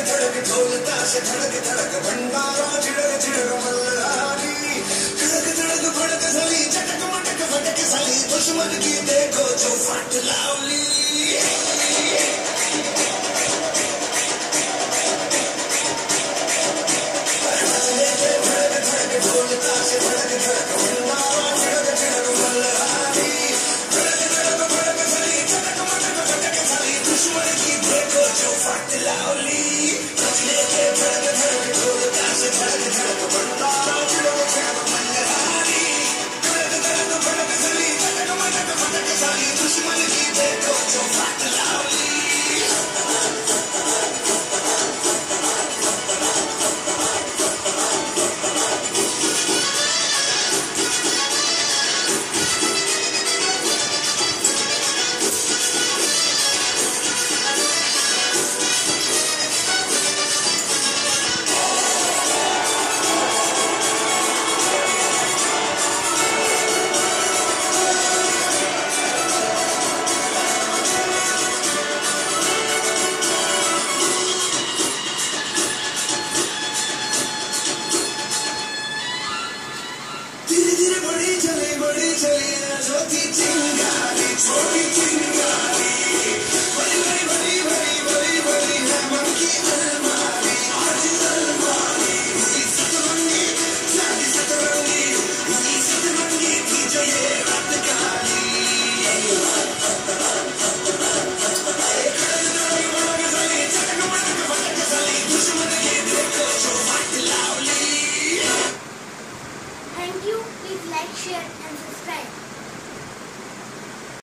धड़क ढोल ताश धड़क धड़क भंडारा झिड़क झिड़क मल्हारी धड़क धड़क भड़क सली चटक मटक फटक सली दुश्मन की देखो जो फट लावली बड़ी चली छोटी चिंगारी छोटी चिंगारी बड़ी बड़ी बड़ी बड़ी बड़ी बड़ी है मन की अलमारी आज अलमारी सतरंगी शादी सतरंगी सतरंगी थी जो ये रात काली Thank you. Please like, share and subscribe.